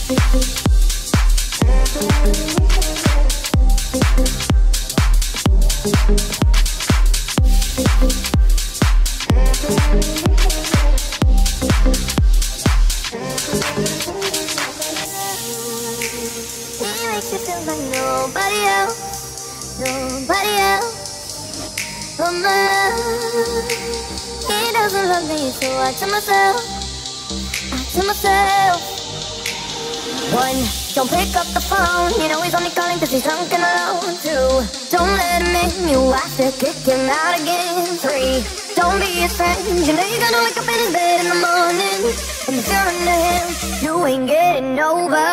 makes you feel like nobody else but my love. He doesn't love me, so I tell myself, one, don't pick up the phone, you know he's only calling cause he's drunk and alone. Two, don't let him in, you have to kick him out again. Three, don't be his friend, you know you're gonna wake up in his bed in the morning, and if you're into him, you ain't getting over.